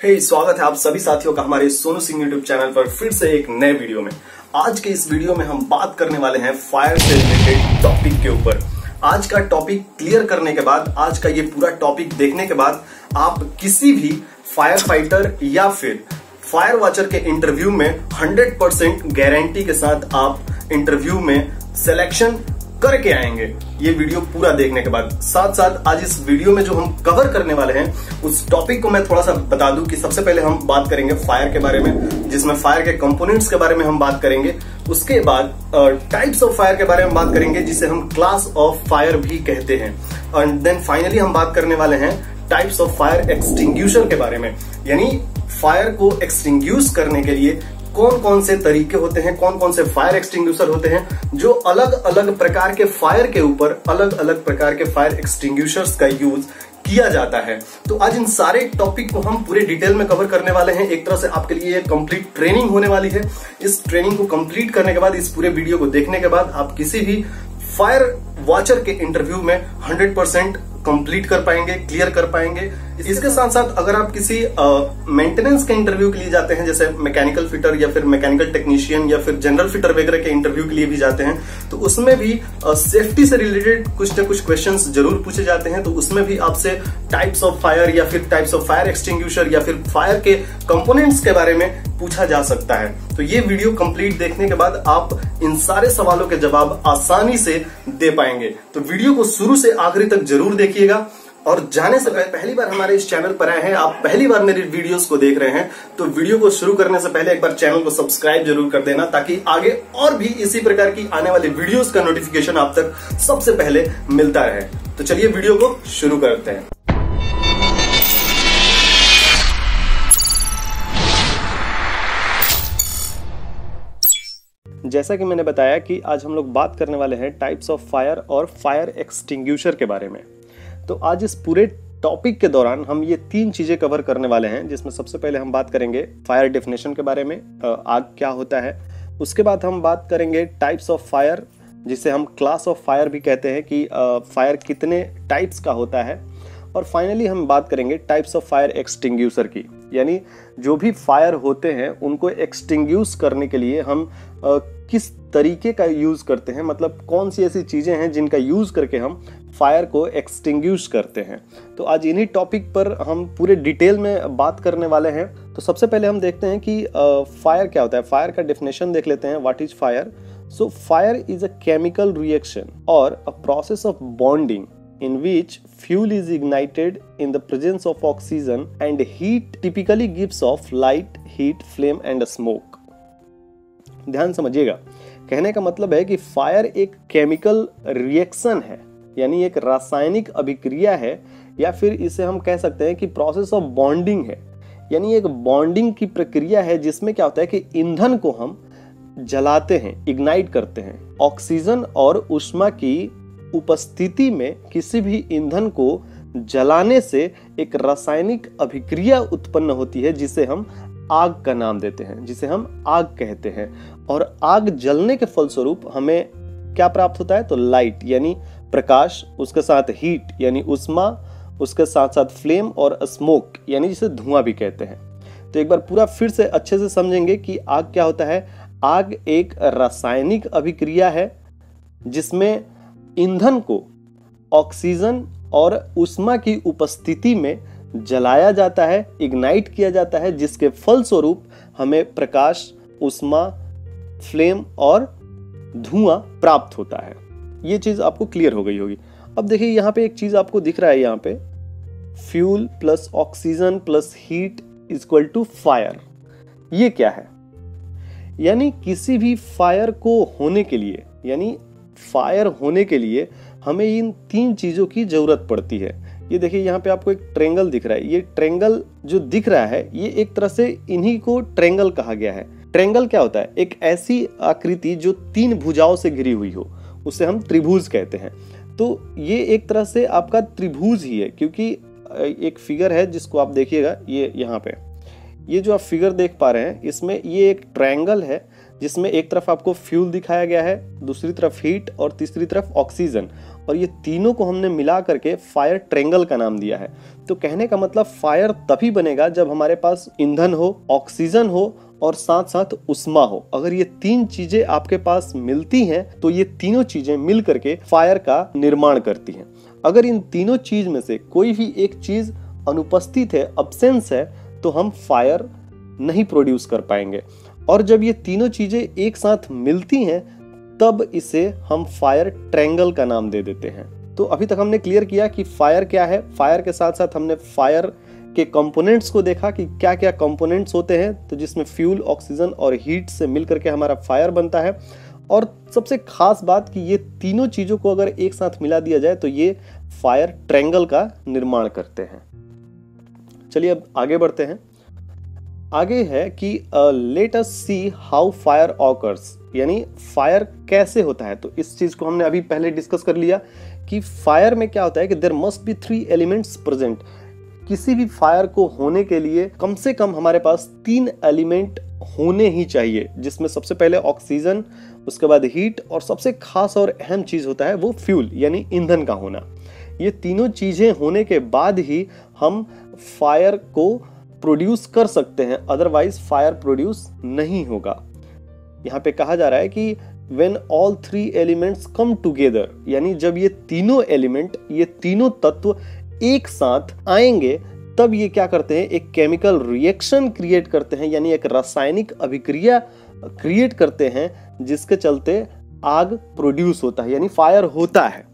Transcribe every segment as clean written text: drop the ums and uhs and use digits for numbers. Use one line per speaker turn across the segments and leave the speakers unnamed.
स्वागत है आप सभी साथियों का हमारे सोनू सिंह यूट्यूब चैनल पर फिर से एक नए वीडियो में। आज के इस वीडियो में हम बात करने वाले हैं फायर से रिलेटेड टॉपिक के ऊपर। आज का टॉपिक क्लियर करने के बाद, आज का ये पूरा टॉपिक देखने के बाद आप किसी भी फायर फाइटर या फिर फायर वॉचर के इंटरव्यू में 100% गारंटी के साथ आप इंटरव्यू में सिलेक्शन करके आएंगे। ये वीडियो पूरा देखने के बाद साथ साथ आज इस वीडियो में जो हम कवर करने वाले हैं उस टॉपिक को मैं थोड़ा सा बता दूं कि सबसे पहले हम बात करेंगे फायर के बारे में, जिसमें फायर के कंपोनेंट्स के बारे में हम बात करेंगे। उसके बाद टाइप्स ऑफ फायर के बारे में बात करेंगे, जिसे हम क्लास ऑफ फायर भी कहते हैं। एंड देन फाइनली हम बात करने वाले हैं टाइप्स ऑफ फायर एक्सटिंग्विशर के बारे में, यानी फायर को एक्सटिंग्विश करने के लिए कौन कौन से तरीके होते हैं, कौन कौन से फायर एक्सटिंग्विशर होते हैं जो अलग अलग प्रकार के फायर के ऊपर अलग अलग प्रकार के फायर एक्सटिंग्विशर्स का यूज किया जाता है। तो आज इन सारे टॉपिक को हम पूरे डिटेल में कवर करने वाले हैं। एक तरह से आपके लिए कंप्लीट ट्रेनिंग होने वाली है। इस ट्रेनिंग को कंप्लीट करने के बाद, इस पूरे वीडियो को देखने के बाद आप किसी भी फायर वॉचर के इंटरव्यू में 100% कंप्लीट कर पाएंगे, क्लियर कर पाएंगे। इसके साथ साथ अगर आप किसी मेंटेनेंस के इंटरव्यू के लिए जाते हैं, जैसे मैकेनिकल फिटर या फिर मैकेनिकल टेक्नीशियन या फिर जनरल फिटर वगैरह के इंटरव्यू के लिए भी जाते हैं, तो उसमें भी सेफ्टी से रिलेटेड कुछ न कुछ क्वेश्चंस जरूर पूछे जाते हैं। तो उसमें भी आपसे टाइप्स ऑफ फायर या फिर टाइप्स ऑफ फायर एक्सटिंग्विशर या फिर फायर के कंपोनेंट्स के बारे में पूछा जा सकता है। तो ये वीडियो कंप्लीट देखने के बाद आप इन सारे सवालों के जवाब आसानी से दे पाएंगे। तो वीडियो को शुरू से आखिरी तक जरूर देखिएगा। और जाने से पहली बार हमारे इस चैनल पर आए हैं, आप पहली बार मेरी वीडियोस को देख रहे हैं, तो वीडियो को शुरू करने से पहले एक बार चैनल को सब्सक्राइब जरूर कर देना, ताकि आगे और भी इसी प्रकार की आने वाली वीडियोस का नोटिफिकेशन आप तक सबसे पहले मिलता रहे। तो चलिए वीडियो को शुरू करते हैं। जैसा कि मैंने बताया कि आज हम लोग बात करने वाले हैं टाइप्स ऑफ फायर और फायर एक्सटिंग्विशर के बारे में। तो आज इस पूरे टॉपिक के दौरान हम ये तीन चीजें कवर करने वाले हैं, जिसमें सबसे पहले हम बात करेंगे फायर डेफिनेशन के बारे में, आग क्या होता है। उसके बाद हम बात करेंगे टाइप्स ऑफ फायर, जिसे हम क्लास ऑफ फायर भी कहते हैं कि फायर कितने टाइप्स का होता है। और फाइनली हम बात करेंगे टाइप्स ऑफ फायर एक्सटिंग्विशर की, यानी जो भी फायर होते हैं उनको एक्सटिंग्विश करने के लिए हम किस तरीके का यूज करते हैं, मतलब कौन सी ऐसी चीजें हैं जिनका यूज करके हम फायर को एक्सटिंग्विश करते हैं। तो आज इन्हीं टॉपिक पर हम पूरे डिटेल में बात करने वाले हैं। तो सबसे पहले हम देखते हैं कि फायर क्या होता है। फायर का डेफिनेशन देख लेते हैं। What is fire? So fire is a chemical reaction और a process of bonding in which fuel is ignited in the presence of oxygen and heat typically gives off light, heat, flame and smoke। ध्यान समझिएगा, कहने का मतलब है कि fire एक chemical reaction है, यानी एक रासायनिक अभिक्रिया है, या फिर इसे हम कह सकते हैं कि प्रोसेस ऑफ बॉन्डिंग है, यानी एक बॉन्डिंग की प्रक्रिया है जिसमें क्या होता है कि ईंधन को हम जलाते हैं, इग्नाइट करते हैं। ऑक्सीजन और ऊष्मा की उपस्थिति में किसी भी ईंधन को जलाने से एक रासायनिक अभिक्रिया उत्पन्न होती है, जिसे हम आग का नाम देते हैं, जिसे हम आग कहते हैं। और आग जलने के फलस्वरूप हमें क्या प्राप्त होता है? तो लाइट यानी प्रकाश, उसके साथ हीट यानी ऊष्मा, उसके साथ साथ फ्लेम और स्मोक यानी जिसे धुआं भी कहते हैं। तो एक बार पूरा फिर से अच्छे से समझेंगे कि आग क्या होता है। आग एक रासायनिक अभिक्रिया है जिसमें ईंधन को ऑक्सीजन और ऊष्मा की उपस्थिति में जलाया जाता है, इग्नाइट किया जाता है, जिसके फलस्वरूप हमें प्रकाश, ऊष्मा, फ्लेम और धुआं प्राप्त होता है। ये चीज आपको क्लियर हो गई होगी। अब देखिए यहाँ पे एक चीज आपको दिख रहा है, यहाँ पे fuel plus oxygen plus heat equal to fire. ये क्या है? यानी किसी भी फायर को होने के लिए, यानी फायर होने के लिए हमें इन तीन चीजों की जरूरत पड़ती है। ये देखिए यहाँ पे आपको एक ट्रेंगल दिख रहा है। ये ट्रेंगल जो दिख रहा है, ये एक तरह से इन्हीं को ट्रेंगल कहा गया है। ट्रेंगल क्या होता है? एक ऐसी आकृति जो तीन भुजाओं से घिरी हुई हो, उसे हम त्रिभुज कहते हैं। तो ये एक तरह से आपका त्रिभुज ही है, क्योंकि एक फिगर है जिसको आप देखिएगा, ये यहाँ पे ये जो आप फिगर देख पा रहे हैं इसमें ये एक ट्रायंगल है जिसमें एक तरफ आपको फ्यूल दिखाया गया है, दूसरी तरफ हीट और तीसरी तरफ ऑक्सीजन, और ये तीनों को हमने मिला करके फायर ट्रायंगल का नाम दिया है। तो कहने का मतलब फायर तभी बनेगा जब हमारे पास ईंधन हो, ऑक्सीजन हो और साथ साथ उष्मा हो। अगर ये तीन चीजें आपके पास मिलती हैं तो ये तीनों चीजें मिल करके फायर का निर्माण करती हैं। अगर इन तीनों चीज में से कोई भी एक चीज अनुपस्थित है, अब्सेंस है, तो हम फायर नहीं प्रोड्यूस कर पाएंगे। और जब ये तीनों चीजें एक साथ मिलती हैं तब इसे हम फायर ट्रायंगल का नाम दे देते हैं। तो अभी तक हमने क्लियर किया कि फायर क्या है। फायर के साथ साथ हमने फायर के कंपोनेंट्स को देखा कि क्या क्या कंपोनेंट्स होते हैं, तो जिसमें फ्यूल, ऑक्सीजन और हीट से मिलकर के हमारा फायर बनता है। और सबसे खास बात कि ये तीनों चीजों को अगर एक साथ मिला दिया जाए तो ये फायर ट्रायंगल का निर्माण करते हैं। चलिए अब आगे बढ़ते हैं। आगे है कि let us see how fire occurs, यानी फायर कैसे होता है। तो इस चीज को हमने अभी पहले डिस्कस कर लिया कि फायर में क्या होता है कि there must be 3 elements present. किसी भी फायर को होने के लिए कम से कम हमारे पास 3 एलिमेंट होने ही चाहिए, जिसमें सबसे पहले ऑक्सीजन, उसके बाद हीट और सबसे खास और अहम चीज होता है वो फ्यूल यानी ईंधन का होना। ये तीनों चीजें होने के बाद ही हम फायर को प्रोड्यूस कर सकते हैं, अदरवाइज फायर प्रोड्यूस नहीं होगा। यहाँ पे कहा जा रहा है कि when all 3 elements come together, यानी जब ये तीनों एलिमेंट, ये तीनों तत्व एक साथ आएंगे तब ये क्या करते हैं, एक केमिकल रिएक्शन क्रिएट करते हैं, यानी एक रासायनिक अभिक्रिया क्रिएट करते हैं जिसके चलते आग प्रोड्यूस होता है, यानी फायर होता है।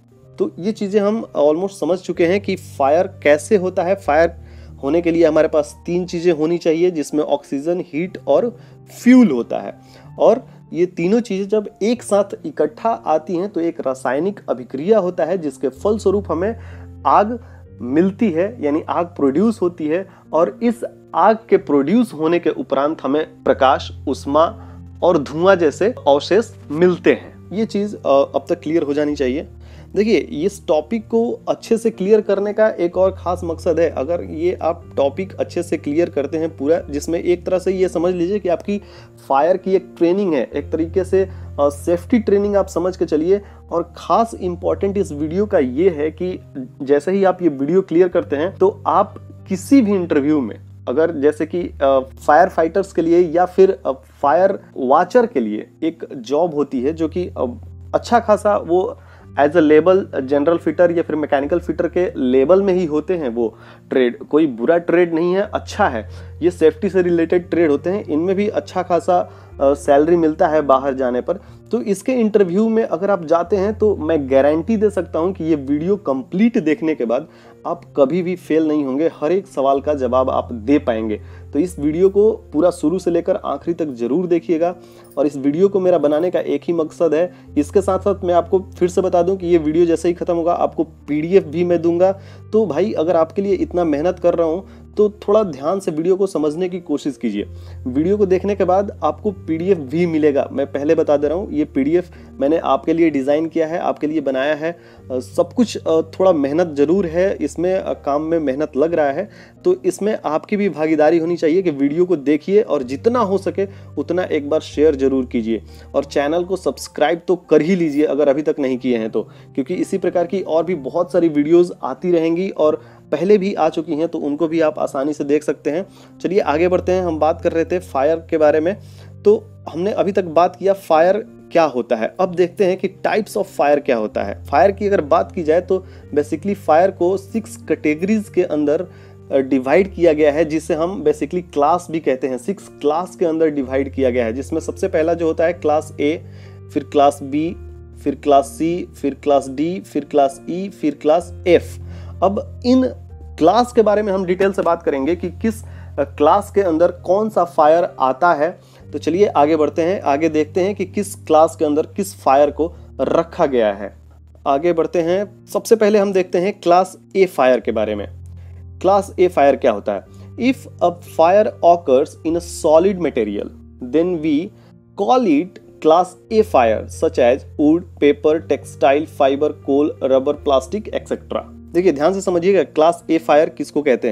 तो ये चीजें हम ऑलमोस्ट समझ चुके हैं कि फायर कैसे होता है। फायर होने के लिए हमारे पास 3 चीजें होनी चाहिए, जिसमें ऑक्सीजन, हीट और फ्यूल होता है। और ये तीनों चीजें जब एक साथ इकट्ठा आती हैं तो एक रासायनिक अभिक्रिया होता है जिसके फलस्वरूप हमें आग मिलती है, यानी आग प्रोड्यूस होती है। और इस आग के प्रोड्यूस होने के उपरांत हमें प्रकाश, उष्मा और धुआं जैसे अवशेष मिलते हैं। ये चीज अब तक क्लियर हो जानी चाहिए। देखिए, इस टॉपिक को अच्छे से क्लियर करने का एक और खास मकसद है। अगर ये आप टॉपिक अच्छे से क्लियर करते हैं पूरा, जिसमें एक तरह से ये समझ लीजिए कि आपकी फायर की एक ट्रेनिंग है, एक तरीके से सेफ्टी ट्रेनिंग आप समझ के चलिए। और खास इंपॉर्टेंट इस वीडियो का ये है कि जैसे ही आप ये वीडियो क्लियर करते हैं तो आप किसी भी इंटरव्यू में, अगर जैसे कि फायर फाइटर्स के लिए या फिर फायर वॉचर के लिए एक जॉब होती है जो कि अच्छा खासा वो as a label general fitter या फिर मैकेनिकल फिटर के लेवल में ही होते हैं। वो ट्रेड कोई बुरा ट्रेड नहीं है, अच्छा है। ये सेफ्टी से रिलेटेड ट्रेड होते हैं, इनमें भी अच्छा खासा सैलरी मिलता है बाहर जाने पर। तो इसके इंटरव्यू में अगर आप जाते हैं तो मैं गारंटी दे सकता हूं कि ये वीडियो कंप्लीट देखने के बाद आप कभी भी फेल नहीं होंगे, हर एक सवाल का जवाब आप दे पाएंगे। तो इस वीडियो को पूरा शुरू से लेकर आखिरी तक जरूर देखिएगा। और इस वीडियो को मेरा बनाने का एक ही मकसद है। इसके साथ साथ मैं आपको फिर से बता दूं कि ये वीडियो जैसे ही खत्म होगा आपको PDF भी मैं दूंगा। तो भाई, अगर आपके लिए इतना मेहनत कर रहा हूं तो थोड़ा ध्यान से वीडियो को समझने की कोशिश कीजिए। वीडियो को देखने के बाद आपको PDF भी मिलेगा। मैं पहले बता दे रहा हूँ, ये PDF मैंने आपके लिए डिज़ाइन किया है, आपके लिए बनाया है। सब कुछ थोड़ा मेहनत जरूर है इसमें, काम में मेहनत लग रहा है। तो इसमें आपकी भी भागीदारी होनी चाहिए कि वीडियो को देखिए और जितना हो सके उतना एक बार शेयर जरूर कीजिए। और चैनल को सब्सक्राइब तो कर ही लीजिए अगर अभी तक नहीं किए हैं तो, क्योंकि इसी प्रकार की और भी बहुत सारी वीडियोज़ आती रहेंगी और पहले भी आ चुकी हैं, तो उनको भी आप आसानी से देख सकते हैं। चलिए आगे बढ़ते हैं। हम बात कर रहे थे फायर के बारे में, तो हमने अभी तक बात किया फायर क्या होता है। अब देखते हैं कि टाइप्स ऑफ फायर क्या होता है। फायर की अगर बात की जाए तो बेसिकली फायर को 6 कैटेगरीज के अंदर डिवाइड किया गया है, जिसे हम बेसिकली क्लास भी कहते हैं। 6 क्लास के अंदर डिवाइड किया गया है, जिसमें सबसे पहला जो होता है क्लास A, फिर क्लास B, फिर क्लास C, फिर क्लास D, फिर क्लास E, फिर क्लास F। अब इन क्लास के बारे में हम डिटेल से बात करेंगे कि किस क्लास के अंदर कौन सा फायर आता है। तो चलिए आगे बढ़ते हैं, आगे देखते हैं कि किस क्लास के अंदर किस फायर को रखा गया है। आगे बढ़ते हैं। सबसे पहले हम देखते हैं क्लास A फायर के बारे में। क्लास A फायर क्या होता है? If a fire occurs in a solid material then we call it class A fire such as wood, paper, textile, fibre, coal, rubber, plastic etcetera. देखिए ध्यान से समझिएगा, क्लास A फायर किसको कहते हैं?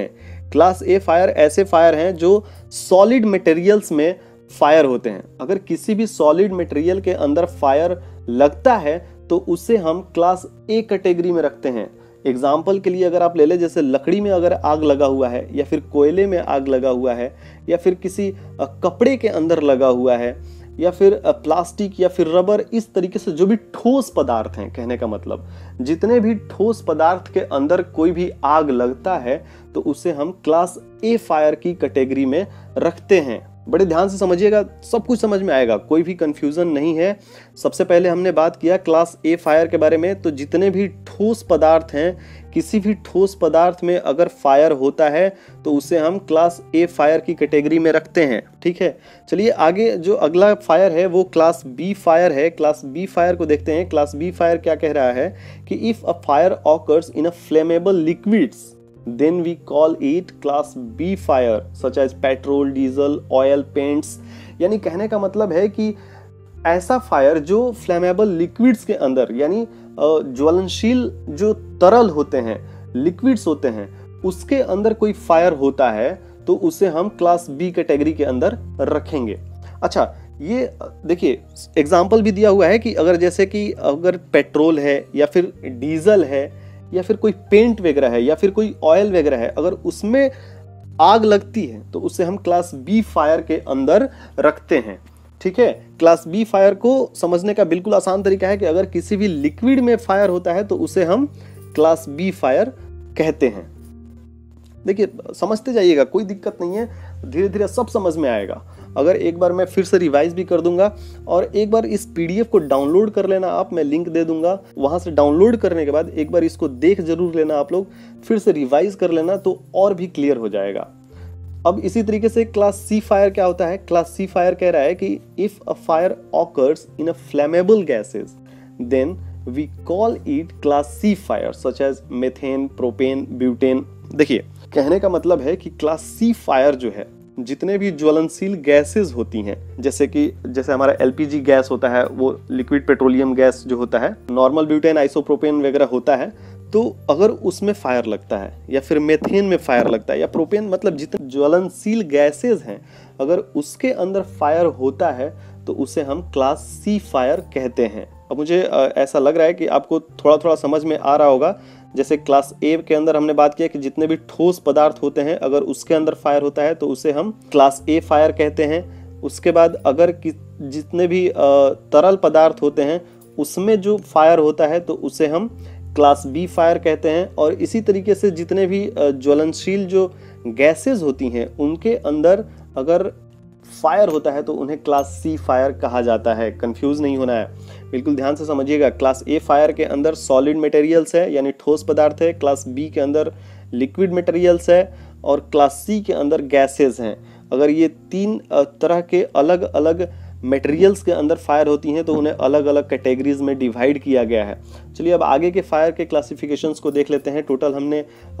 क्लास ए फायर ऐसे fire हैं जो सॉलिड मटेरियल्स में फायर होते हैं। अगर किसी भी सॉलिड मटेरियल के अंदर फायर लगता है तो उसे हम क्लास ए कैटेगरी में रखते हैं। एग्जाम्पल के लिए अगर आप ले लें, जैसे लकड़ी में अगर आग लगा हुआ है, या फिर कोयले में आग लगा हुआ है, या फिर किसी कपड़े के अंदर लगा हुआ है, या फिर प्लास्टिक या फिर रबर, इस तरीके से जो भी ठोस पदार्थ हैं, कहने का मतलब जितने भी ठोस पदार्थ के अंदर कोई भी आग लगता है तो उसे हम क्लास ए फायर की कैटेगरी में रखते हैं। बड़े ध्यान से समझिएगा, सब कुछ समझ में आएगा, कोई भी कंफ्यूजन नहीं है। सबसे पहले हमने बात किया क्लास ए फायर के बारे में, तो जितने भी ठोस पदार्थ हैं, किसी भी ठोस पदार्थ में अगर फायर होता है तो उसे हम क्लास ए फायर की कैटेगरी में रखते हैं। ठीक है, चलिए आगे जो अगला फायर है वो क्लास बी फायर है। क्लास बी फायर को देखते हैं। क्लास बी फायर क्या कह रहा है कि if a fire occurs in a flammable liquids then we call it class B fire such as petrol, diesel, oil, paints। यानी कहने का मतलब है कि ऐसा फायर जो फ्लेमेबल लिक्विड्स के अंदर, यानी ज्वलनशील जो तरल होते हैं, लिक्विड्स होते हैं, उसके अंदर कोई फायर होता है तो उसे हम क्लास बी कैटेगरी के अंदर रखेंगे। अच्छा, ये देखिए एग्जाम्पल भी दिया हुआ है कि अगर जैसे कि अगर पेट्रोल है या फिर डीजल है या फिर कोई पेंट वगैरह है या फिर कोई ऑयल वगैरह है, अगर उसमें आग लगती है तो उसे हम क्लास बी फायर के अंदर रखते हैं। ठीक है, क्लास बी फायर को समझने का बिल्कुल आसान तरीका है कि अगर किसी भी लिक्विड में फायर होता है तो उसे हम क्लास बी फायर कहते हैं। देखिए समझते जाइएगा, कोई दिक्कत नहीं है, धीरे धीरे सब समझ में आएगा। अगर एक बार मैं फिर से रिवाइज भी कर दूंगा और एक बार इस पीडीएफ को डाउनलोड कर लेना आप, मैं लिंक दे दूंगा, वहां से डाउनलोड करने के बाद एक बार इसको देख जरूर लेना आप लोग, फिर से रिवाइज कर लेना तो और भी क्लियर हो जाएगा। अब इसी तरीके से क्लास सी फायर क्या होता है। क्लास सी फायर कह रहा है कि if a fire occurs in a flammable gases then we call it class C fire such as methane, propane, butane. देखिए कहने का मतलब है कि क्लास सी फायर जो है, जितने भी ज्वलनशील गैसेस होती हैं, जैसे हमारा एलपीजी गैस होता है, वो लिक्विड पेट्रोलियम गैस जो होता है, नॉर्मल ब्यूटेन, आइसोप्रोपेन वगैरह होता है, तो अगर उसमें फायर लगता है या फिर मेथेन में फायर लगता है या प्रोपेन, मतलब जितने ज्वलनशील गैसेस हैं, अगर उसके अंदर फायर होता है तो उसे हम क्लास सी फायर कहते हैं। अब मुझे ऐसा लग रहा है कि आपको थोड़ा थोड़ा समझ में आ रहा होगा। जैसे क्लास ए के अंदर हमने बात किया कि जितने भी ठोस पदार्थ होते हैं, अगर उसके अंदर फायर होता है तो उसे हम क्लास ए फायर कहते हैं। उसके बाद अगर जितने भी तरल पदार्थ होते हैं उसमें जो फायर होता है तो उसे हम क्लास बी फायर कहते हैं। और इसी तरीके से जितने भी ज्वलनशील जो गैसेस होती हैं उनके अंदर अगर फायर होता है तो उन्हें क्लास सी फायर कहा जाता है। कंफ्यूज नहीं होना है, बिल्कुल ध्यान से समझिएगा। क्लास ए फायर के अंदर सॉलिड मटेरियल्स है यानी ठोस पदार्थ है, क्लास बी के अंदर लिक्विड मटेरियल्स है और क्लास सी के अंदर गैसेस हैं। अगर ये तीन तरह के अलग अलग मटेरियल्स के अंदर फायर होती हैं तो उन्हें अलग अलग कैटेगरीज में डिवाइड किया गया है। चलिए अब आगे के फायर के क्लासिफिकेशंस को देख लेते हैं। टोटल हमने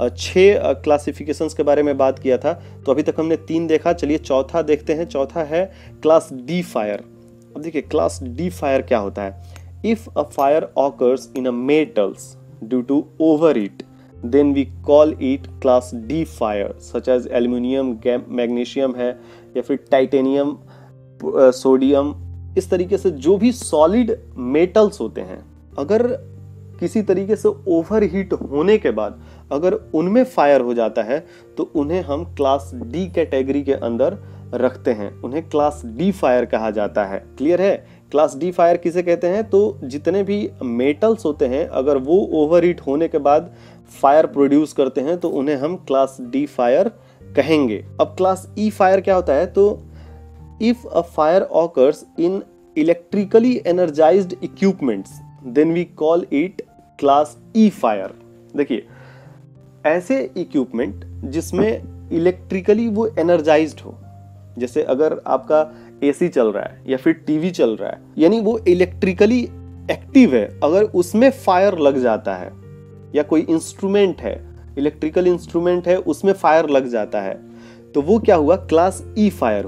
6 क्लासिफिकेशंस के बारे में बात किया था, तो अभी तक हमने 3 देखा। चलिए चौथा देखते हैं। चौथा है क्लास डी फायर। अब देखिए क्लास डी फायर क्या होता है। If a fire occurs in a metals due to overheat then we call it class D fire such as aluminium, magnesium है या फिर टाइटेनियम, सोडियम। इस तरीके से जो भी सॉलिड मेटल्स होते हैं, अगर किसी तरीके से ओवर हीट होने के बाद अगर उनमें फायर हो जाता है तो उन्हें हम क्लास डी कैटेगरी के अंदर रखते हैं, उन्हें क्लास डी फायर कहा जाता है। क्लियर है? क्लास डी फायर किसे कहते हैं? तो जितने भी मेटल्स होते हैं अगर वो ओवर हीट होने के बाद फायर प्रोड्यूस करते हैं तो उन्हें हम क्लास डी फायर कहेंगे। अब क्लास ई फायर क्या होता है? तो if a fire occurs in electrically energised equipments then we call it class E fire. देखिए ऐसे इक्विपमेंट जिसमें इलेक्ट्रिकली वो एनर्जाइज्ड हो, जैसे अगर आपका एसी चल रहा है या फिर टीवी चल रहा है, यानी वो इलेक्ट्रिकली एक्टिव है, अगर उसमें फायर लग जाता है, या कोई इंस्ट्रूमेंट है, इलेक्ट्रिकल इंस्ट्रूमेंट है, उसमें फायर लग जाता है, तो वो क्या हुआ? क्लास ई फायर हुआ।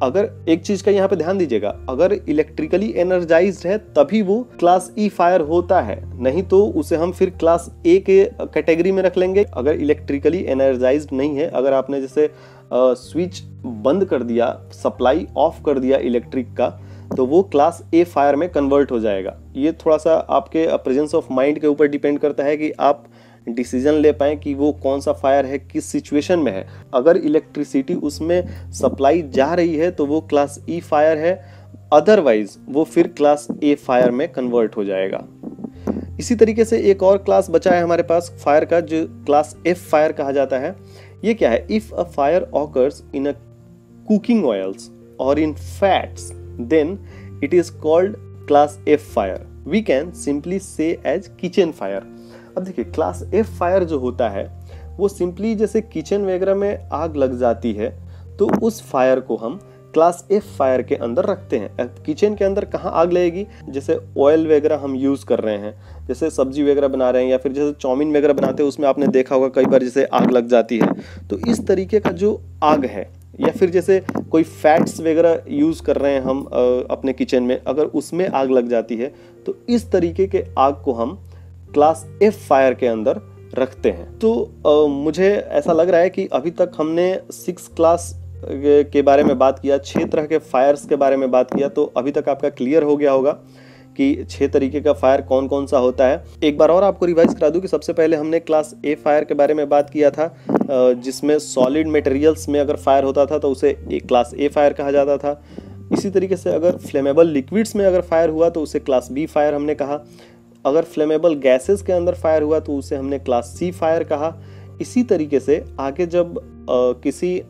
अगर एक चीज का यहाँ पे ध्यान दीजिएगा, अगर इलेक्ट्रिकली एनर्जाइज्ड है तभी वो क्लास ई फायर होता है, नहीं तो उसे हम फिर क्लास ए के कैटेगरी में रख लेंगे। अगर इलेक्ट्रिकली एनर्जाइज्ड नहीं है, अगर आपने जैसे स्विच बंद कर दिया, सप्लाई ऑफ कर दिया इलेक्ट्रिक का, तो वो क्लास ए फायर में कन्वर्ट हो जाएगा। ये थोड़ा सा आपके प्रेजेंस ऑफ माइंड के ऊपर डिपेंड करता है कि आप डिसीजन ले पाएं कि वो कौन सा फायर है, किस सिचुएशन में है। अगर इलेक्ट्रिसिटी उसमें सप्लाई जा रही है तो वो क्लास ई फायर है, अदरवाइज वो फिर क्लास ए फायर में कन्वर्ट हो जाएगा। इसी तरीके से एक और क्लास बचा है हमारे पास फायर का, जो क्लास एफ फायर कहा जाता है। ये क्या है? If a fire occurs in a cooking oils और in fats, then it is called class F fire. We can simply say as kitchen fire. अब देखिए, क्लास एफ फायर जो होता है वो सिंपली जैसे किचन वगैरह में आग लग जाती है तो उस फायर को हम क्लास एफ फायर के अंदर रखते हैं। अब किचन के अंदर कहाँ आग लगेगी? जैसे ऑयल वगैरह हम यूज़ कर रहे हैं, जैसे सब्जी वगैरह बना रहे हैं, या फिर जैसे चाउमीन वगैरह बनाते हैं, उसमें आपने देखा होगा कई बार जैसे आग लग जाती है। तो इस तरीके का जो आग है, या फिर जैसे कोई फैट्स वगैरह यूज़ कर रहे हैं हम अपने किचन में, अगर उसमें आग लग जाती है तो इस तरीके के आग को हम क्लास एफ फायर के अंदर रखते हैं। तो मुझे ऐसा लग रहा है कि अभी तक हमने 6 क्लास के बारे में बात किया, 6 तरह के फायर्स के बारे में बात किया। तो अभी तक आपका क्लियर हो गया होगा कि 6 तरीके का फायर कौन कौन सा होता है। एक बार और आपको रिवाइज करा दूं कि सबसे पहले हमने क्लास ए फायर के बारे में बात किया था, जिसमें सॉलिड मटेरियल्स में अगर फायर होता था तो उसे क्लास ए फायर कहा जाता था। इसी तरीके से अगर फ्लेमेबल लिक्विड्स में अगर फायर हुआ तो उसे क्लास बी फायर हमने कहा। अगर फ्लेमेबल गैसेस के अंदर फायर हुआ तो उसे हमने क्लास सी फायर कहा। इसी तरीके से आगे जब किसी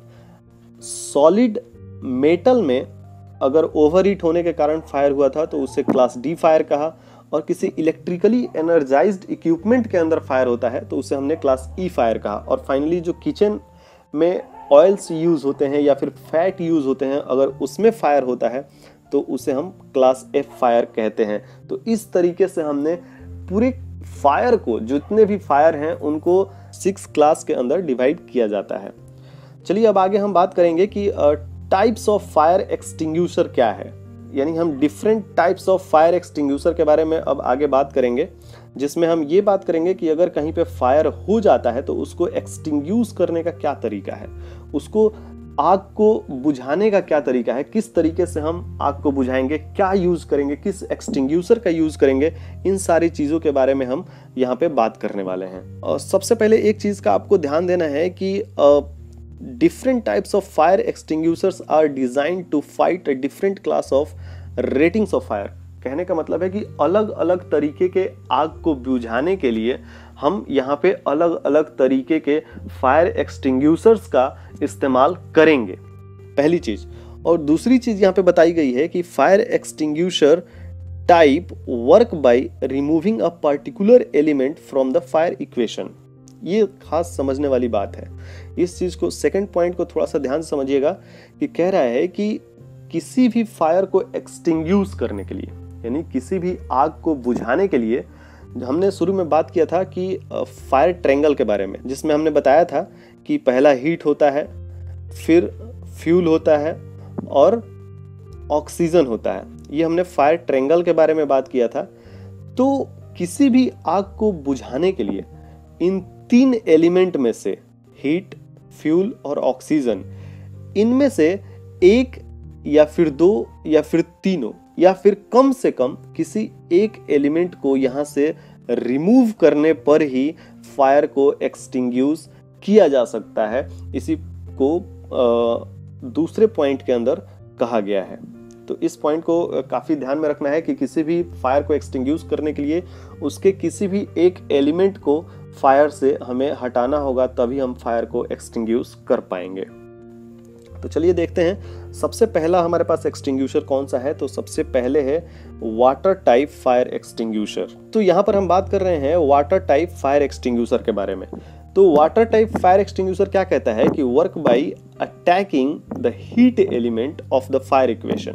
सॉलिड मेटल में अगर ओवरहीट होने के कारण फायर हुआ था तो उसे क्लास डी फायर कहा। और किसी इलेक्ट्रिकली एनर्जाइज्ड इक्विपमेंट के अंदर फायर होता है तो उसे हमने क्लास ई फायर कहा। और फाइनली जो किचन में ऑयल्स यूज़ होते हैं या फिर फैट यूज़ होते हैं, अगर उसमें फायर होता है तो उसे हम क्लास एफ फायर कहते हैं। तो इस तरीके से हमने पूरे फायर को, जितने भी फायर हैं उनको 6 क्लास के अंदर डिवाइड किया जाता है। चलिए अब आगे हम बात करेंगे कि टाइप्स ऑफ फायर एक्सटिंग्यूशर क्या है, यानी हम different types of fire extinguisher के बारे में अब आगे बात करेंगे, जिसमें हम ये बात करेंगे कि अगर कहीं पे फायर हो जाता है तो उसको एक्सटिंग्यूश करने का क्या तरीका है, उसको आग को बुझाने का क्या तरीका है, किस तरीके से हम आग को बुझाएंगे, क्या यूज करेंगे, किस एक्सटिंग्यूशर का यूज करेंगे, इन सारी चीजों के बारे में हम यहाँ पे बात करने वाले हैं। और सबसे पहले एक चीज का आपको ध्यान देना है कि different types of fire extinguishers are designed to fight a different class of ratings of fire। कहने का मतलब है कि अलग अलग तरीके के आग को बुझाने के लिए हम यहाँ पे अलग अलग तरीके के फायर एक्सटिंग्यूशर्स का इस्तेमाल करेंगे, पहली चीज। और दूसरी चीज यहाँ पे बताई गई है कि fire extinguisher type work by removing a particular element from the fire equation. ये खास समझने वाली बात है। इस चीज को, सेकंड पॉइंट को थोड़ा सा ध्यान से समझिएगा कि कह रहा है कि किसी भी फायर को एक्सटिंग्यूश करने के लिए, यानी किसी भी आग को बुझाने के लिए, हमने शुरू में बात किया था कि फायर ट्रायंगल के बारे में, जिसमें हमने बताया था कि पहला हीट होता है, फिर फ्यूल होता है और ऑक्सीजन होता है। ये हमने फायर ट्रायंगल के बारे में बात किया था। तो किसी भी आग को बुझाने के लिए इन 3 एलिमेंट में से, हीट, फ्यूल और ऑक्सीजन, इनमें से एक या फिर 2 या फिर तीनों या फिर कम से कम किसी एक एलिमेंट को यहां से रिमूव करने पर ही फायर को एक्सटिंग्यूश किया जा सकता है। इसी को दूसरे पॉइंट के अंदर कहा गया है। तो इस पॉइंट को काफी ध्यान में रखना है कि किसी भी फायर को एक्सटिंग्यूश करने के लिए उसके किसी भी एक एलिमेंट को फायर से हमें हटाना होगा, तभी हम फायर को एक्सटिंग्यूश कर पाएंगे। तो चलिए देखते हैं सबसे पहला हमारे पास एक्सटिंग्यूशर कौन सा है। तो सबसे पहले है वाटर टाइप फायर एक्सटिंग्यूशर। तो यहाँ पर हम बात कर रहे हैं वाटर टाइप फायर एक्सटिंग्यूशर के बारे में। तो वाटर टाइप फायर एक्सटिंग्यूशर क्या कहता है कि work by attacking the heat element of the fire equation.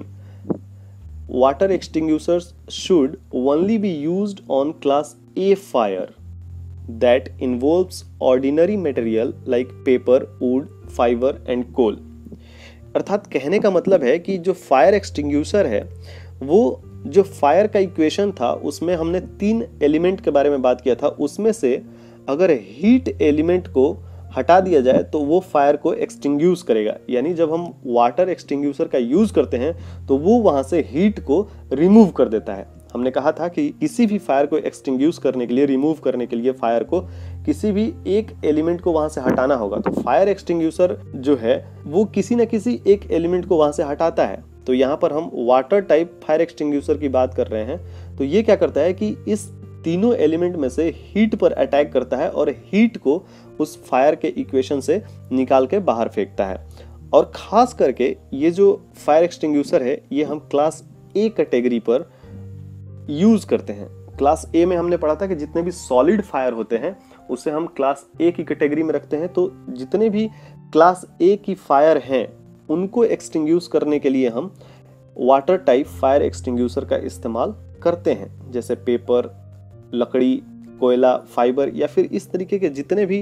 Water extinguishers should only be used on class A fire that involves ordinary material like paper, wood, fiber and coal. अर्थात कहने का मतलब है कि जो फायर एक्सटिंग्यूशर है वो जो फायर का इक्वेशन था उसमें हमने 3 एलिमेंट के बारे में बात किया था, उसमें से अगर हीट एलिमेंट को हटा दिया जाए तो वो फायर को एक्सटिंग्यूश करेगा। यानी जब हम वाटर एक्सटिंग्यूशर का यूज करते हैं तो वो वहां से हीट को रिमूव कर देता है। हमने कहा था कि किसी भी फायर को एक्सटिंग्यूश करने के लिए, रिमूव करने के लिए फायर को किसी भी एक एलिमेंट को वहां से हटाना होगा। तो फायर एक्सटिंग्यूशर जो है वो किसी न किसी एक एलिमेंट को वहां से हटाता है। तो यहाँ पर हम वाटर टाइप फायर एक्सटिंग्यूशर की बात कर रहे हैं। तो ये क्या करता है कि इस तीनों एलिमेंट में से हीट पर अटैक करता है और हीट को उस फायर के इक्वेशन से निकाल के बाहर फेंकता है। और खास करके ये जो फायर एक्सटिंग्यूशर है ये हम क्लास ए कैटेगरी पर यूज करते हैं। क्लास ए में हमने पढ़ा था कि जितने भी सॉलिड फायर होते हैं उसे हम क्लास ए की कैटेगरी में रखते हैं। तो जितने भी क्लास ए की फायर हैं उनको एक्सटिंग्यूश करने के लिए हम वाटर टाइप फायर एक्सटिंग्यूशर का इस्तेमाल करते हैं, जैसे पेपर, लकड़ी, कोयला, फाइबर या फिर इस तरीके के जितने भी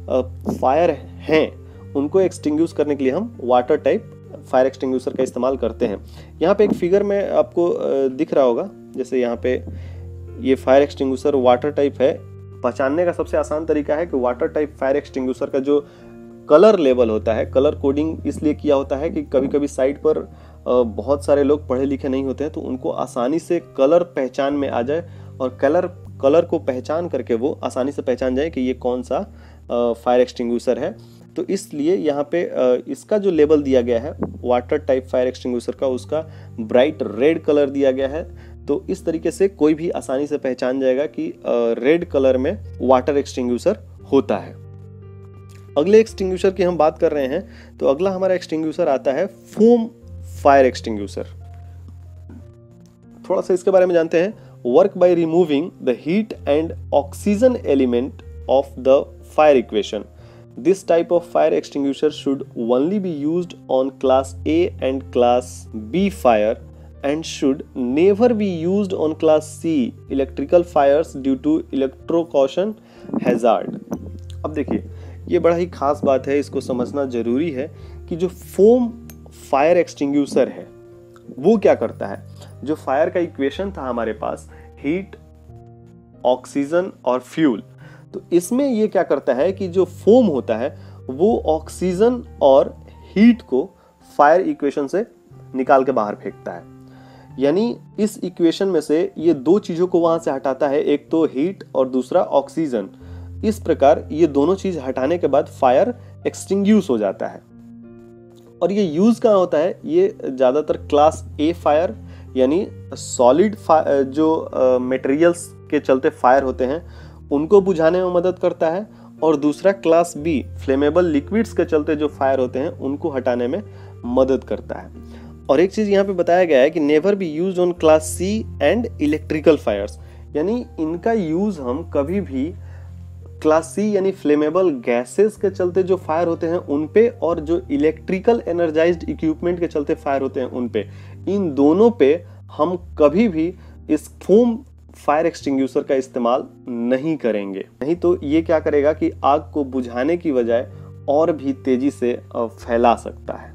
फायर हैं उनको एक्सटिंग्यूश करने के लिए हम वाटर टाइप फायर एक्सटिंग्यूशर का इस्तेमाल करते हैं। यहाँ पे एक फिगर में आपको दिख रहा होगा, जैसे यहाँ पे ये फायर एक्सटिंग्यूशर वाटर टाइप है। पहचानने का सबसे आसान तरीका है कि वाटर टाइप फायर एक्सटिंग्यूशर का जो कलर लेवल होता है, कलर कोडिंग इसलिए किया होता है कि कभी कभी साइट पर बहुत सारे लोग पढ़े लिखे नहीं होते हैं तो उनको आसानी से कलर पहचान में आ जाए और कलर को पहचान करके वो आसानी से पहचान जाए कि ये कौन सा फायर एक्सटिंग्यूशर है। तो इसलिए यहाँ पे इसका जो लेबल दिया गया है वाटर टाइप फायर एक्सटिंग्यूशर का, उसका ब्राइट रेड कलर दिया गया है। तो इस तरीके से कोई भी आसानी से पहचान जाएगा कि रेड कलर में वाटर एक्सटिंग्यूशर होता है। अगले एक्सटिंग्यूशर की हम बात कर रहे हैं। तो अगला हमारा एक्सटिंग्यूशर आता है फोम फायर एक्सटिंग्यूशर। थोड़ा सा इसके बारे में जानते हैं। Work by removing the heat and oxygen element of the fire equation. This type of fire extinguisher should only be used on class A and class B fire and should never be used on class C electrical fires due to electrocution hazard। अब देखिए ये बड़ा ही खास बात है, इसको समझना जरूरी है कि जो फोम फायर एक्सटिंग्यूशर है वो क्या करता है। जो फायर का इक्वेशन था हमारे पास, हीट, ऑक्सीजन और फ्यूल, तो इसमें ये क्या करता है कि जो फोम होता है वो ऑक्सीजन और हीट को फायर इक्वेशन से निकाल के बाहर फेंकता है। यानी इस इक्वेशन में से ये दो चीजों को वहां से हटाता है, एक तो हीट और दूसरा ऑक्सीजन। इस प्रकार ये दोनों चीज हटाने के बाद फायर एक्सटिंग्यूश हो जाता है। और ये यूज कहाँ होता है, ये ज्यादातर क्लास ए फायर यानी सॉलिड जो मटेरियल्स के चलते फायर होते हैं उनको बुझाने में मदद करता है, और दूसरा क्लास बी फ्लेमेबल लिक्विड्स के चलते जो फायर होते हैं उनको हटाने में मदद करता है। और एक चीज यहाँ पे बताया गया है कि never be use on class C and electrical fires, यानी इनका यूज हम कभी भी क्लास सी यानी फ्लेमेबल गैसेस के चलते जो फायर होते हैं उन पे, और जो इलेक्ट्रिकल एनर्जाइज्ड इक्विपमेंट के चलते फायर होते हैं उन पे, इन दोनों पे हम कभी भी इस फोम फायर एक्सटिंग्यूशर का इस्तेमाल नहीं करेंगे। नहीं तो ये क्या करेगा कि आग को बुझाने की बजाय और भी तेजी से फैला सकता है।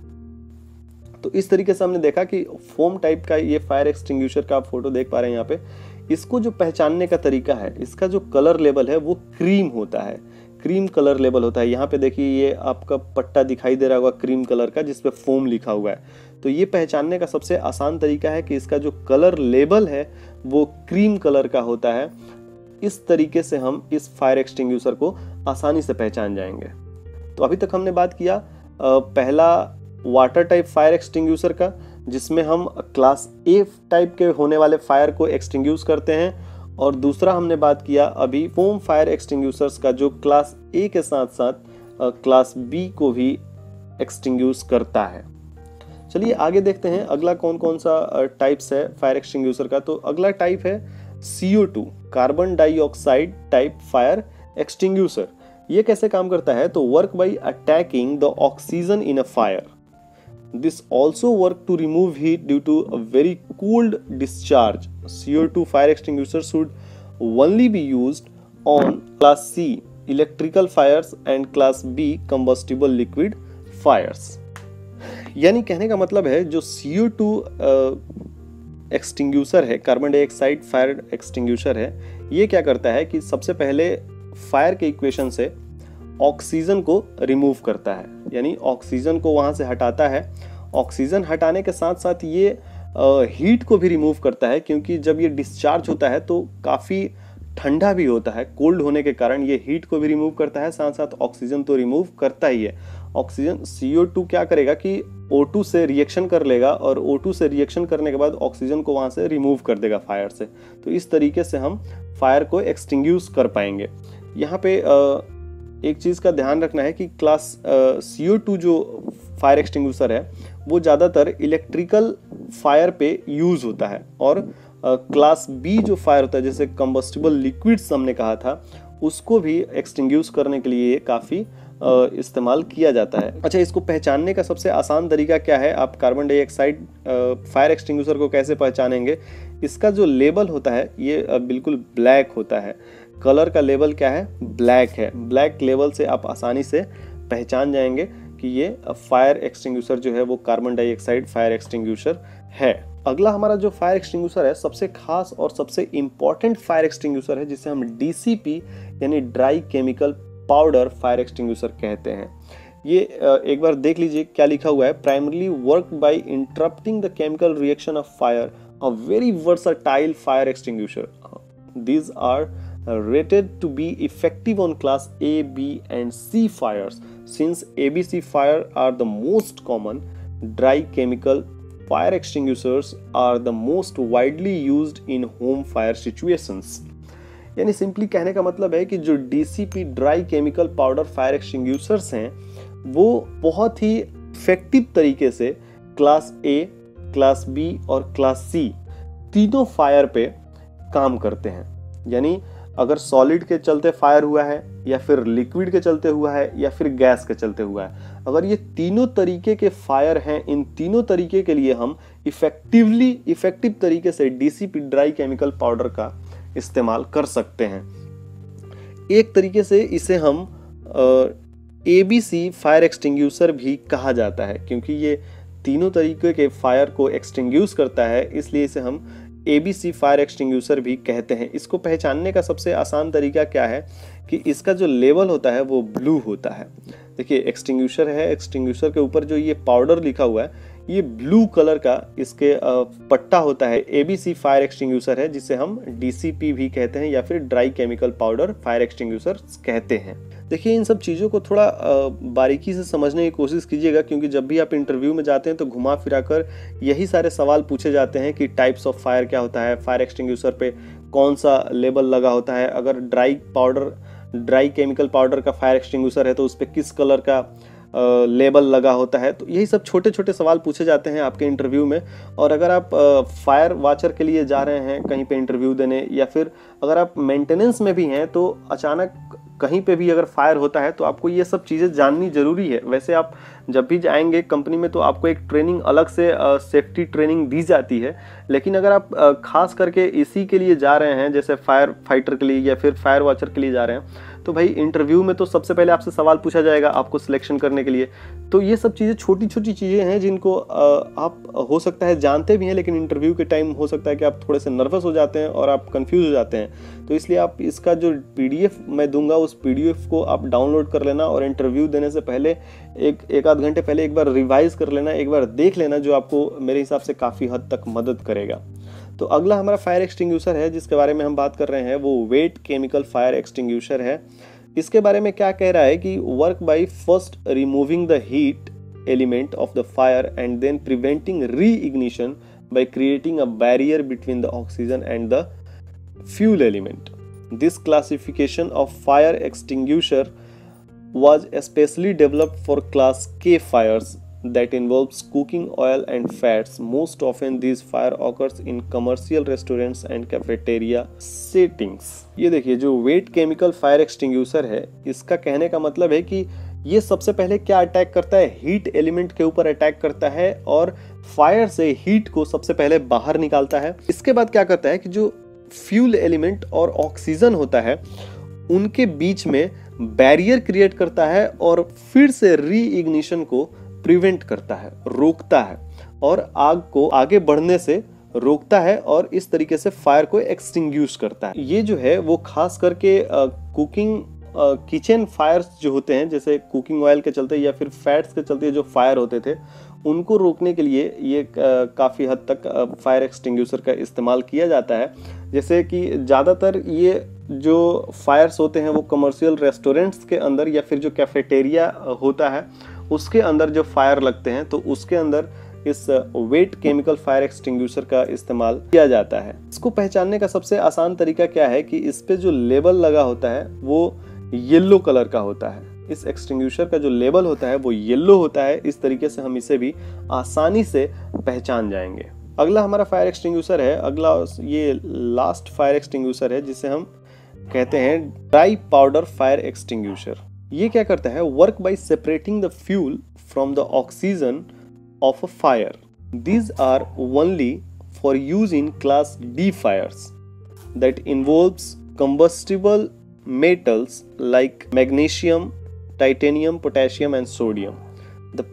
तो इस तरीके से हमने देखा कि फोम टाइप का ये फायर एक्सटिंग्यूशर का आप फोटो देख पा रहे हैं यहाँ पे। इसको जो पहचानने का तरीका है, इसका जो कलर लेवल है वो क्रीम होता है, क्रीम कलर लेवल होता है। यहाँ पे देखिए ये आपका पट्टा दिखाई दे रहा होगा क्रीम कलर का जिसपे फोम लिखा हुआ है। तो ये पहचानने का सबसे आसान तरीका है कि इसका जो कलर लेबल है वो क्रीम कलर का होता है। इस तरीके से हम इस फायर एक्सटिंग्यूशर को आसानी से पहचान जाएंगे। तो अभी तक हमने बात किया पहला वाटर टाइप फायर एक्सटिंग्यूशर का, जिसमें हम क्लास ए टाइप के होने वाले फायर को एक्सटिंग्यूश करते हैं, और दूसरा हमने बात किया अभी फोम फायर एक्सटिंग्यूशर्स का जो क्लास ए के साथ साथ क्लास बी को भी एक्सटिंग्यूश करता है। चलिए आगे देखते हैं अगला कौन कौन सा टाइप्स है फायर एक्सटिंग्यूशर का। तो अगला टाइप है CO2 carbon dioxide type fire extinguisher. ये कैसे काम करता है, तो work by attacking the oxygen in a fire. This also work to remove heat due to a very cooled discharge. CO2 fire extinguisher should only be used on class C electrical fires and class B combustible liquid fires. यानी कहने का मतलब है जो CO2 extinguisher है, carbon dioxide fire extinguisher है, ये क्या करता है कि सबसे पहले फायर के इक्वेशन से ऑक्सीजन को रिमूव करता है, यानी ऑक्सीजन को वहाँ से हटाता है। ऑक्सीजन हटाने के साथ साथ ये हीट को भी रिमूव करता है, क्योंकि जब ये डिस्चार्ज होता है तो काफ़ी ठंडा भी होता है, कोल्ड होने के कारण ये हीट को भी रिमूव करता है, साथ साथ ऑक्सीजन तो रिमूव करता ही है। ऑक्सीजन CO2 क्या करेगा कि O2 से रिएक्शन कर लेगा और O2 से रिएक्शन करने के बाद ऑक्सीजन को वहाँ से रिमूव कर देगा फायर से। तो इस तरीके से हम फायर को एक्सटिंग्यूश कर पाएंगे। यहाँ पे एक चीज़ का ध्यान रखना है कि क्लास CO2 जो फायर एक्सटिंग्यूशर है वो ज़्यादातर इलेक्ट्रिकल फायर पे यूज़ होता है, और क्लास B जो फायर होता है, जैसे कंबस्टिबल लिक्विड्स हमने कहा था, उसको भी एक्सटिंग्यूश करने के लिए काफ़ी इस्तेमाल किया जाता है। अच्छा, इसको पहचानने का सबसे आसान तरीका क्या है? आप कार्बन डाइऑक्साइड फायर एक्सटिंग्यूशर को कैसे पहचानेंगे? इसका जो लेबल होता है ये बिल्कुल ब्लैक होता है। कलर का लेबल क्या है? ब्लैक है। ब्लैक लेबल से आप आसानी से पहचान जाएंगे कि ये फायर एक्सटिंग्यूशर जो है वो कार्बन डाइऑक्साइड फायर एक्सटिंग्यूशर है। अगला हमारा जो फायर एक्सटिंग्यूशर है, सबसे खास और सबसे इम्पॉर्टेंट फायर एक्सटिंग्यूशर है, जिसे हम DCP यानी dry chemical powder fire extinguisher कहते हैं। ये एक बार देख लीजिए क्या लिखा हुआ है। Primarily work by interrupting the chemical reaction of fire, a very versatile fire extinguisher. These are rated to be effective on class A, B and C fires. Since A, B, C fire are the most common, dry chemical fire extinguishers are the most widely used in home fire situations. यानी simply कहने का मतलब है कि जो DCP dry chemical powder fire extinguishers हैं वो बहुत ही इफेक्टिव तरीके से क्लास A, क्लास B और क्लास C तीनों फायर पे काम करते हैं। यानी अगर सॉलिड के चलते फायर हुआ है, या फिर लिक्विड के चलते हुआ है, या फिर गैस के चलते हुआ है, अगर ये तीनों तरीके के फायर हैं, इन तीनों तरीके के लिए हम इफेक्टिव तरीके से DCP ड्राई केमिकल पाउडर का इस्तेमाल कर सकते हैं। एक तरीके से इसे हम ABC फायर एक्सटिंग्यूशर भी कहा जाता है, क्योंकि ये तीनों तरीके के फायर को एक्सटिंग्यूश करता है, इसलिए इसे हम ABC फायर एक्सटिंग्यूशर भी कहते हैं। इसको पहचानने का सबसे आसान तरीका क्या है कि इसका जो लेबल होता है वो ब्लू होता है। देखिए, एक्सटिंग्यूशर है, एक्सटिंग्यूशर के ऊपर जो ये पाउडर लिखा हुआ है ये ब्लू कलर का इसके पट्टा होता है। ABC फायर एक्सटिंग्यूशर है, जिसे हम DCP भी कहते हैं, या फिर dry chemical powder fire extinguisher कहते हैं। देखिए, इन सब चीज़ों को थोड़ा बारीकी से समझने की कोशिश कीजिएगा, क्योंकि जब भी आप इंटरव्यू में जाते हैं तो घुमा फिरा कर यही सारे सवाल पूछे जाते हैं कि टाइप्स ऑफ फायर क्या होता है, फायर एक्सटिंग्यूशर पे कौन सा लेबल लगा होता है, अगर ड्राई केमिकल पाउडर का फायर एक्सटिंग्यूशर है तो उस पर किस कलर का लेबल लगा होता है। तो यही सब छोटे छोटे सवाल पूछे जाते हैं आपके इंटरव्यू में। और अगर आप फायर वॉचर के लिए जा रहे हैं कहीं पे इंटरव्यू देने, या फिर अगर आप मेंटेनेंस में भी हैं, तो अचानक कहीं पे भी अगर फायर होता है तो आपको ये सब चीज़ें जाननी ज़रूरी है। वैसे आप जब भी जाएंगे कंपनी में तो आपको एक ट्रेनिंग अलग से सेफ्टी ट्रेनिंग दी जाती है, लेकिन अगर आप खास करके इसी के लिए जा रहे हैं, जैसे फायर फाइटर के लिए या फिर फायर वॉचर के लिए जा रहे हैं, तो भाई इंटरव्यू में तो सबसे पहले आपसे सवाल पूछा जाएगा आपको सिलेक्शन करने के लिए। तो ये सब चीज़ें छोटी छोटी चीज़ें हैं जिनको आप हो सकता है जानते भी हैं, लेकिन इंटरव्यू के टाइम हो सकता है कि आप थोड़े से नर्वस हो जाते हैं और आप कंफ्यूज हो जाते हैं। तो इसलिए आप इसका जो PDF मैं दूंगा उस PDF को आप डाउनलोड कर लेना, और इंटरव्यू देने से पहले एक आध घंटे पहले एक बार रिवाइज कर लेना, एक बार देख लेना, जो आपको मेरे हिसाब से काफ़ी हद तक मदद करेगा। तो अगला हमारा फायर एक्सटिंग्यूशर है जिसके बारे में हम बात कर रहे हैं, वो वेट केमिकल फायर एक्सटिंग्यूशर है। इसके बारे में क्या कह रहा है कि work by first removing the heat element of the fire and then preventing reignition by creating a barrier between the oxygen and the fuel element. This classification of fire extinguisher was especially developed for class K fires that involves cooking oil and fats. Most often these fire occurs in commercial restaurants and cafeteria settings. ये देखिए, जो wait chemical fire extinguisher है, इसका कहने का मतलब है कि ये सबसे पहले क्या अटैक करता है, हीट एलिमेंट के ऊपर अटैक करता है और फायर से हीट को सबसे पहले बाहर निकालता है। इसके बाद क्या करता है कि जो फ्यूल एलिमेंट और ऑक्सीजन होता है उनके बीच में बैरियर क्रिएट करता है और फिर से री इग्निशन को प्रिवेंट करता है, रोकता है और आग को आगे बढ़ने से रोकता है और इस तरीके से फायर को एक्सटिंग्विश करता है। ये जो है वो खास करके कुकिंग किचन फायर्स जो होते हैं, जैसे कुकिंग ऑयल के चलते या फिर फैट्स के चलते जो फायर होते थे, उनको रोकने के लिए ये काफ़ी हद तक फायर एक्सटिंग्विशर का इस्तेमाल किया जाता है। जैसे कि ज़्यादातर ये जो फायर्स होते हैं वो कमर्शियल रेस्टोरेंट्स के अंदर या फिर जो कैफेटेरिया होता है उसके अंदर जो फायर लगते हैं, तो उसके अंदर इस वेट केमिकल फायर एक्सटिंग्विशर का इस्तेमाल किया जाता है। इसको पहचानने का सबसे आसान तरीका क्या है कि इस पे जो लेबल लगा होता है वो येलो कलर का होता है। इस एक्सटिंग्विशर का जो लेबल होता है वो येलो होता है। इस तरीके से हम इसे भी आसानी से पहचान जाएंगे। अगला हमारा फायर एक्सटिंग्विशर है, अगला ये लास्ट फायर एक्सटिंग्विशर है जिसे हम कहते हैं ड्राई पाउडर फायर एक्सटिंग्विशर। ये क्या करता है? Work by separating the fuel from the oxygen of a fire. These are only for use in class D fires that involves combustible metals like magnesium, titanium, potassium and sodium. The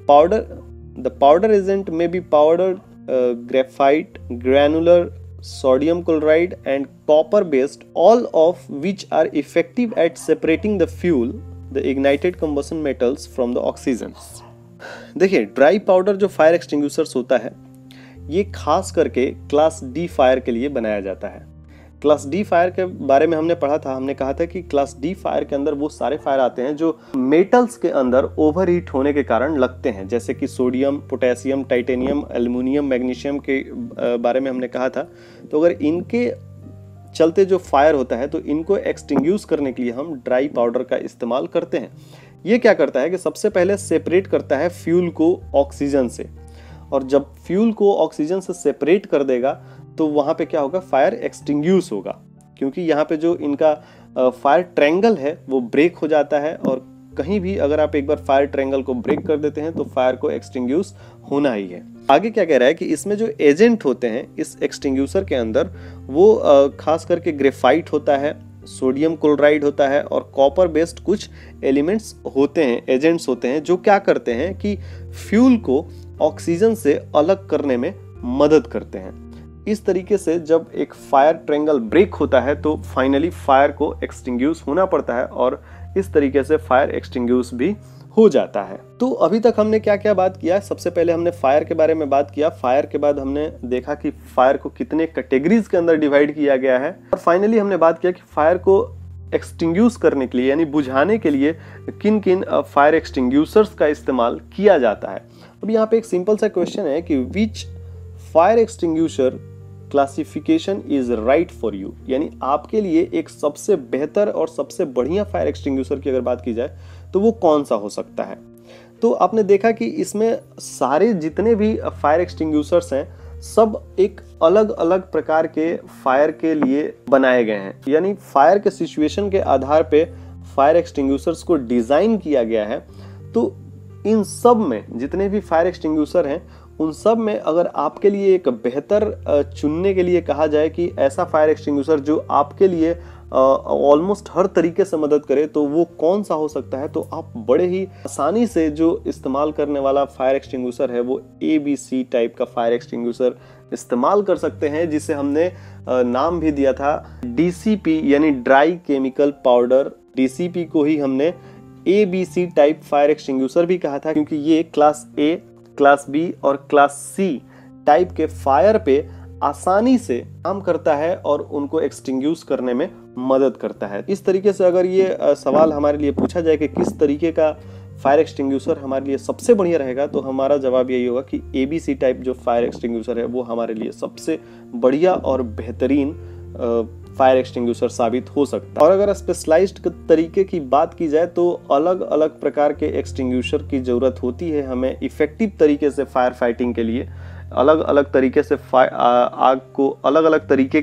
powder agent may be powdered graphite, granular sodium chloride and copper based, all of which are effective at separating the fuel, the ignited combustion metals from the oxygens. देखिए, dry powder जो fire extinguishers होता है ये खास करके class D fire के लिए बनाया जाता है। क्लास डी फायर के बारे में हमने पढ़ा था, हमने कहा था कि क्लास डी फायर के अंदर वो सारे फायर आते हैं जो मेटल्स के अंदर ओवरहीट होने के कारण लगते हैं, जैसे कि sodium, potassium, titanium, aluminium, magnesium के बारे में हमने कहा था। तो अगर इनके चलते जो फायर होता है तो इनको एक्सटिंग्विश करने के लिए हम ड्राई पाउडर का इस्तेमाल करते हैं। ये क्या करता है कि सबसे पहले सेपरेट करता है फ्यूल को ऑक्सीजन से, और जब फ्यूल को ऑक्सीजन से सेपरेट कर देगा तो वहाँ पे क्या होगा? फायर एक्सटिंग्विश होगा, क्योंकि यहाँ पे जो इनका फायर ट्रायंगल है वो ब्रेक हो जाता है, और कहीं भी अगर आप एक बार फायर ट्रायंगल को ब्रेक कर देते हैं तो फायर को एक्सटिंग्विश होना ही है। आगे क्या कह रहा है कि इसमें जो एजेंट होते हैं इस एक्सटिंग्विशर के अंदर वो खास करके ग्रेफाइट होता है, सोडियम क्लोराइड होता है और कॉपर बेस्ड कुछ एलिमेंट्स होते हैं, एजेंट्स होते हैं जो क्या करते हैं कि फ्यूल को ऑक्सीजन से अलग करने में मदद करते हैं। इस तरीके से जब एक फायर ट्रायंगल ब्रेक होता है तो फाइनली फायर को एक्सटिंग्विश होना पड़ता है और इस तरीके से फायर एक्सटिंग्विश भी हो जाता है। तो अभी तक हमने क्या क्या बात किया? सबसे पहले हमने फायर के बारे में बात किया। फायर के बाद हमने देखा कि फायर को कितने कैटेगरीज के अंदर डिवाइड किया गया है, और फाइनली हमने बात किया कि फायर को एक्सटिंग्विश करने के लिए यानी बुझाने के लिए किन किन फायर एक्सटिंग्विशर्स का इस्तेमाल किया जाता है। अब यहाँ पे एक सिंपल सा क्वेश्चन है कि which fire extinguisher classification is right for you, यानी आपके लिए एक सबसे बेहतर और सबसे बढ़िया फायर एक्सटिंग्विशर की अगर बात की जाए तो वो कौन सा हो सकता है। तो आपने देखा कि इसमें सारे जितने भी फायर एक्सटिंग्विशर्स हैं सब एक अलग अलग प्रकार के फायर के लिए बनाए गए हैं, यानी फायर के सिचुएशन के आधार पे फायर एक्सटिंग्विशर्स को डिजाइन किया गया है। तो इन सब में जितने भी फायर एक्सटिंग्विशर हैं उन सब में अगर आपके लिए एक बेहतर चुनने के लिए कहा जाए कि ऐसा फायर एक्सटिंग्विशर जो आपके लिए ऑलमोस्ट हर तरीके से मदद करे तो वो कौन सा हो सकता है, तो आप बड़े ही आसानी से जो इस्तेमाल करने वाला फायर एक्सटिंग्विशर है वो ABC टाइप का फायर एक्सटिंग्विशर इस्तेमाल कर सकते हैं, जिसे हमने नाम भी दिया था DCP यानी ड्राई केमिकल पाउडर। DCP को ही हमने ABC टाइप फायर एक्सटिंग्विशर भी कहा था, क्योंकि ये क्लास A, क्लास B और क्लास C टाइप के फायर पे आसानी से काम करता है और उनको एक्सटिंग्विश करने में मदद करता है। इस तरीके से अगर ये सवाल हमारे लिए पूछा जाए कि किस तरीके का फायर एक्सटिंग्विशर हमारे लिए सबसे बढ़िया रहेगा, तो हमारा जवाब यही होगा कि ABC टाइप जो फायर एक्सटिंग्विशर है वो हमारे लिए सबसे बढ़िया और बेहतरीन फायर एक्सटिंग्विशर साबित हो सकता है। और अगर स्पेशलाइज्ड तरीके की बात की जाए तो अलग अलग प्रकार के एक्सटिंग्विशर की जरूरत होती है हमें इफेक्टिव तरीके से फायर फाइटिंग के लिए। अलग अलग तरीके से आग को अलग अलग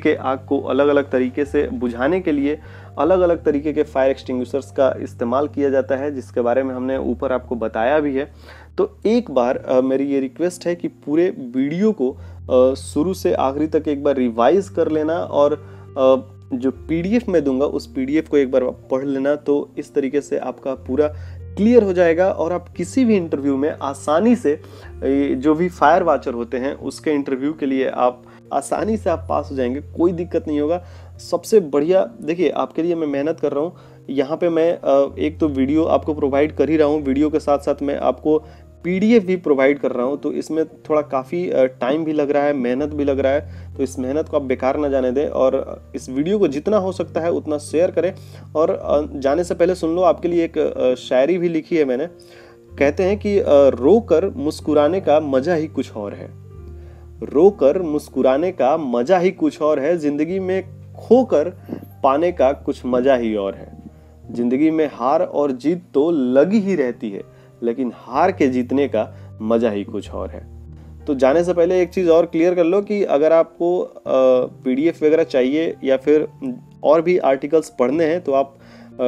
तरीके से बुझाने के लिए अलग अलग तरीके के फायर एक्सटिंग्विशर्स का इस्तेमाल किया जाता है, जिसके बारे में हमने ऊपर आपको बताया भी है। तो एक बार मेरी ये रिक्वेस्ट है कि पूरे वीडियो को शुरू से आखिरी तक एक बार रिवाइज कर लेना, और जो PDF मैं दूंगा उस PDF को एक बार पढ़ लेना, तो इस तरीके से आपका पूरा क्लियर हो जाएगा और आप किसी भी इंटरव्यू में आसानी से, जो भी फायर वॉचर होते हैं उसके इंटरव्यू के लिए आप आसानी से आप पास हो जाएंगे, कोई दिक्कत नहीं होगा। सबसे बढ़िया देखिए, आपके लिए मैं मेहनत कर रहा हूँ यहाँ पे। मैं एक तो वीडियो आपको प्रोवाइड कर ही रहा हूँ, वीडियो के साथ साथ मैं आपको PDF भी प्रोवाइड कर रहा हूँ, तो इसमें थोड़ा काफ़ी टाइम भी लग रहा है, मेहनत भी लग रहा है, तो इस मेहनत को आप बेकार ना जाने दें और इस वीडियो को जितना हो सकता है उतना शेयर करें। और जाने से पहले सुन लो, आपके लिए एक शायरी भी लिखी है मैंने। कहते हैं कि रोकर मुस्कुराने का मजा ही कुछ और है, रोकर मुस्कुराने का मजा ही कुछ और है, जिंदगी में खोकर पाने का कुछ मजा ही और है। जिंदगी में हार और जीत तो लगी ही रहती है, लेकिन हार के जीतने का मजा ही कुछ और है। तो जाने से पहले एक चीज़ और क्लियर कर लो कि अगर आपको PDF वगैरह चाहिए या फिर और भी आर्टिकल्स पढ़ने हैं तो आप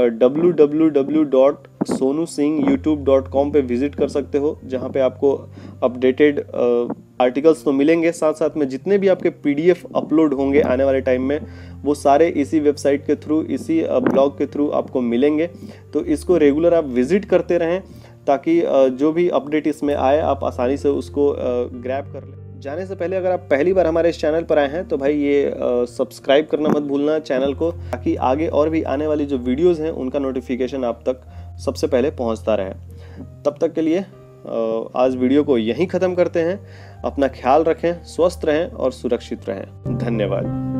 www.sonusinghyoutube.com पे विजिट कर सकते हो, जहाँ पे आपको अपडेटेड आर्टिकल्स तो मिलेंगे, साथ साथ में जितने भी आपके PDF अपलोड होंगे आने वाले टाइम में वो सारे इसी वेबसाइट के थ्रू, इसी ब्लॉग के थ्रू आपको मिलेंगे। तो इसको रेगुलर आप विजिट करते रहें ताकि जो भी अपडेट इसमें आए आप आसानी से उसको ग्रैब कर लें। जाने से पहले अगर आप पहली बार हमारे इस चैनल पर आए हैं तो भाई ये सब्सक्राइब करना मत भूलना चैनल को, ताकि आगे और भी आने वाली जो वीडियोस हैं उनका नोटिफिकेशन आप तक सबसे पहले पहुंचता रहे। तब तक के लिए आज वीडियो को यहीं ख़त्म करते हैं। अपना ख्याल रखें, स्वस्थ रहें और सुरक्षित रहें। धन्यवाद।